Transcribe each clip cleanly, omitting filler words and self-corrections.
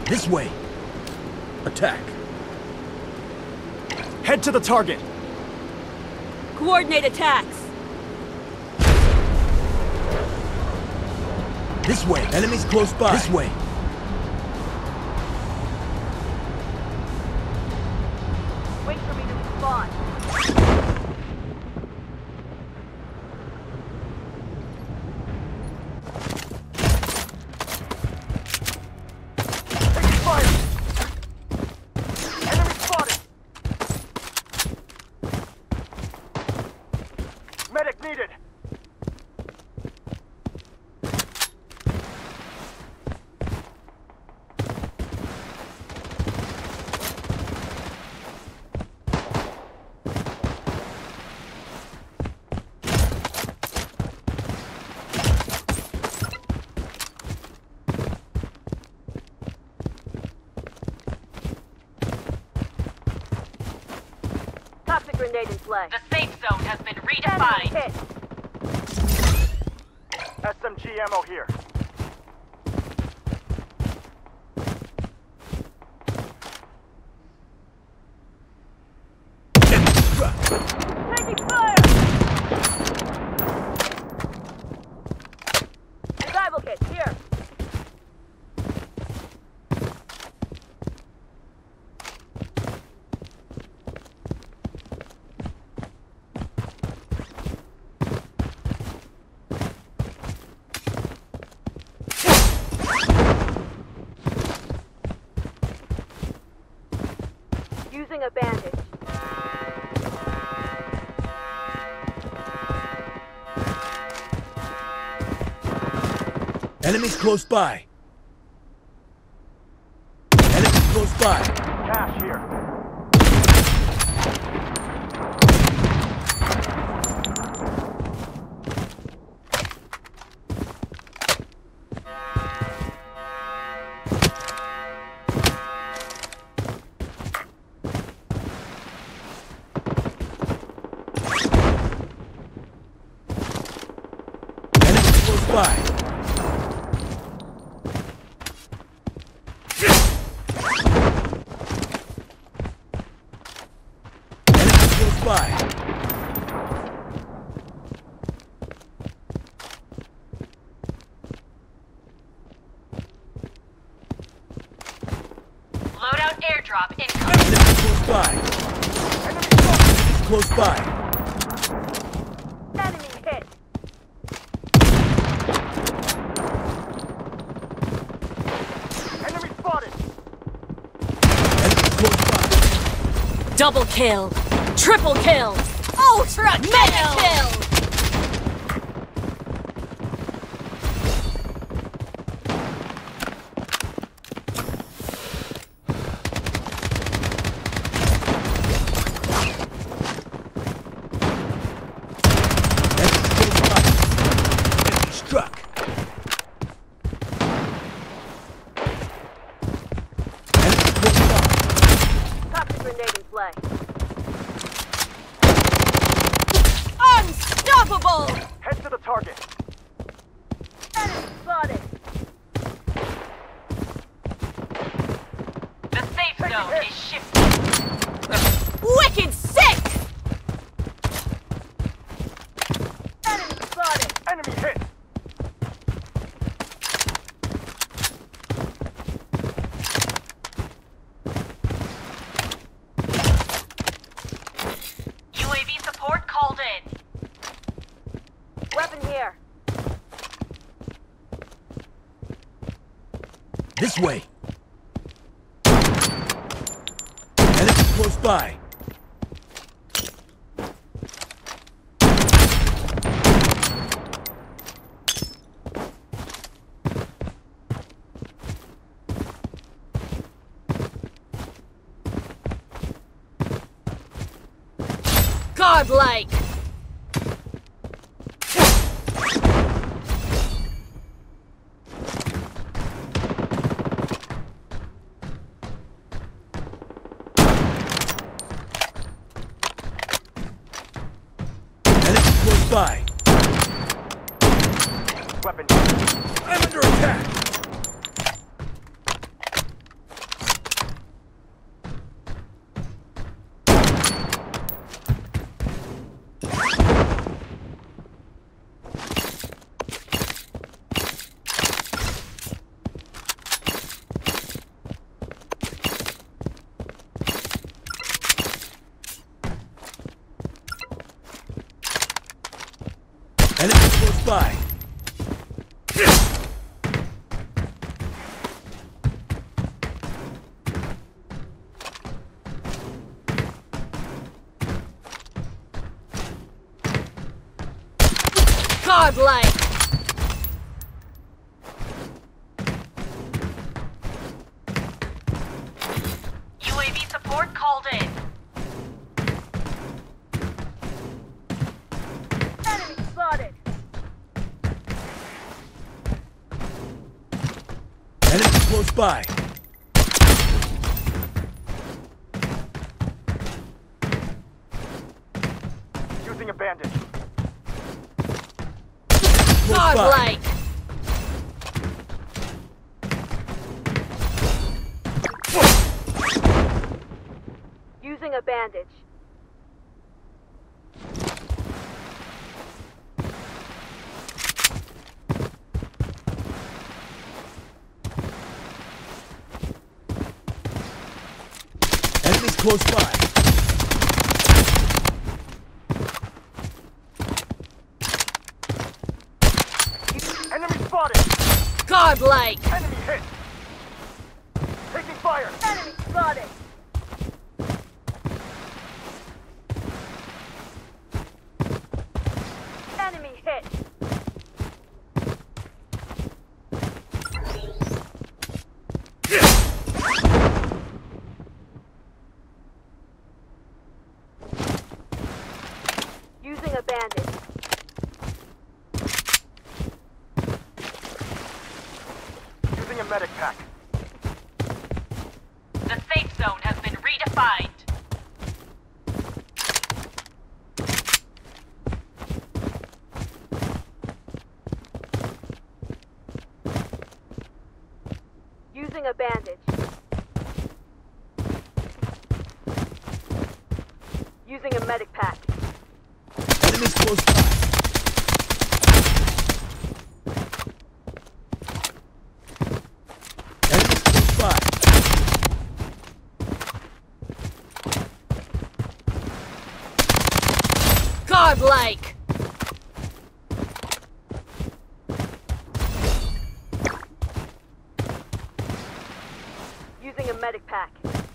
This way. Attack. Head to the target. Coordinate attacks. This way. Enemies close by. This way. Wait for me to respond. Taking fire. Enemy spotted. Medic needed. Toxic grenade in play. The safe zone has been redefined. Hit. SMG ammo here. Taking fire! Survival kit, here. Using a bandage. Enemies close by. Enemies close by. Cash here. Enemies close by. Enemies close by. Loadout airdrop incoming. Enemies close by. Enemies close by. Enemy hit. Enemy spotted. Enemies close by. Double kill. Triple kill. Ultra mega kill. Enemies close by. Enemy struck. Enemies close by. Toxic grenade in play. Unstoppable! Head to the target. Enemy spotted. The safe zone is shifting. Wicked sick! Enemy spotted. Enemy hit. UAV support called in. Weapon here. This way. Enemies close by. Godlike! Enemies close by. Weapon. I'm under attack. by. Godlike! UAV support called in. Enemy spotted! Enemy close by. Using a bandage. Close by. Godlike! Using a bandage. Enemies close by. Enemy spotted! Godlike! Enemy hit! Taking fire! Enemy spotted! Enemy hit! Using a bandage. Using a medic pack. The safe zone has been redefined. Using a bandage. Using a medic pack. Enemies close by. Enemies close by. Godlike! Using a medic pack.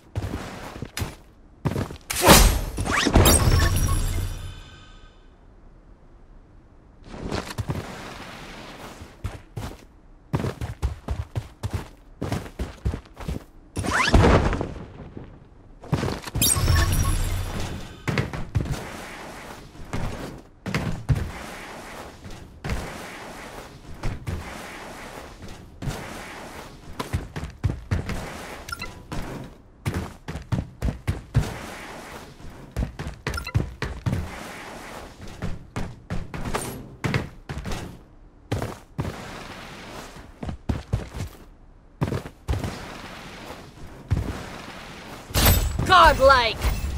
Godlike!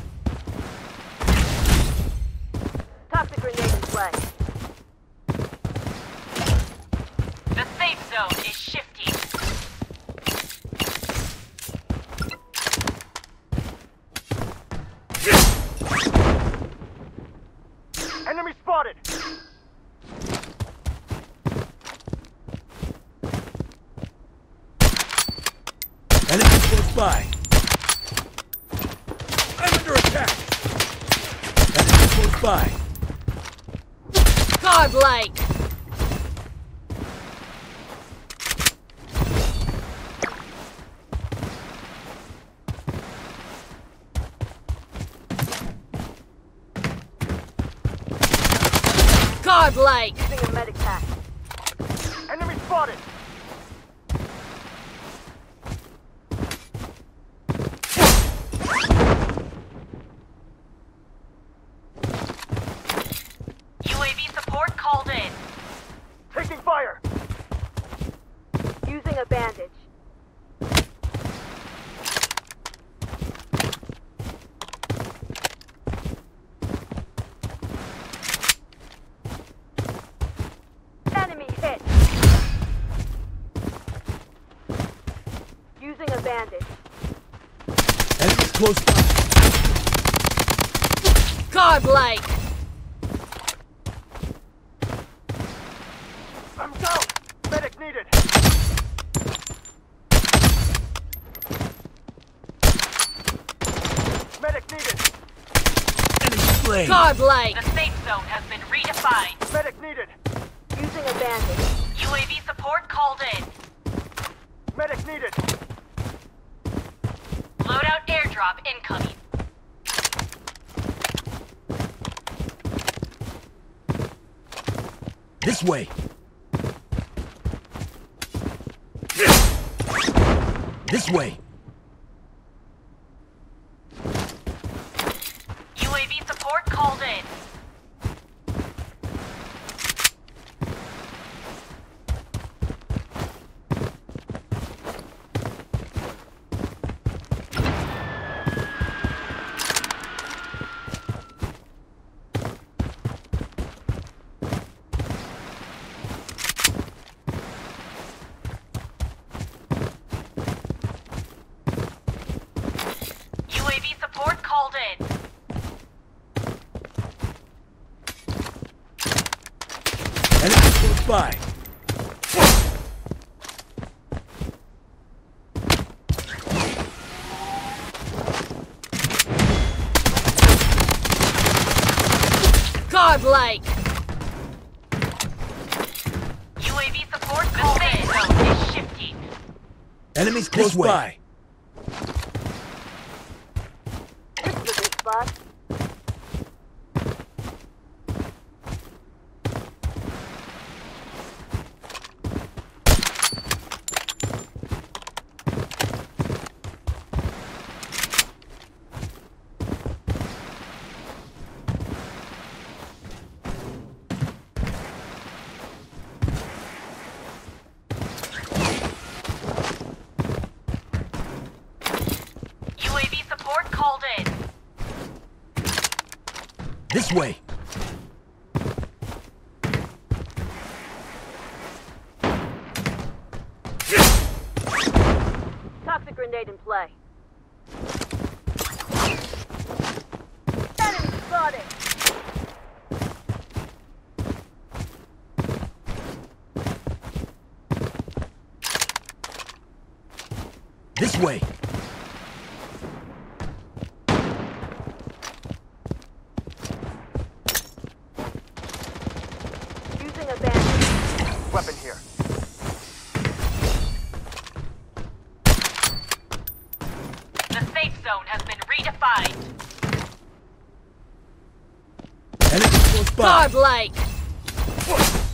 Toxic grenade in play. The safe zone is shifting. Enemy spotted! Enemies close by. I'm under attack. Enemies close by. Godlike! Godlike! Using a medic pack. Enemy spotted! UAV support called in. Taking fire! Using a bandage. Enemy hit. Using a bandage. Enemies close by. Godlike! lane. Godlike! The safe zone has been redefined. Medic needed. Using a bandage. UAV support called in. Medic needed. Loadout airdrop incoming. This way. This way. UAV support called in. UAV support called in. Enemy close by. Godlike! UAV support called in. The safe zone is shifting. Enemies close by. This is a good spot. UAV support called in. This way. Toxic grenade in play. Enemy spotted. This way. Using a bandage. Weapon here. The safe zone has been redefined. Enemy close by. Godlike!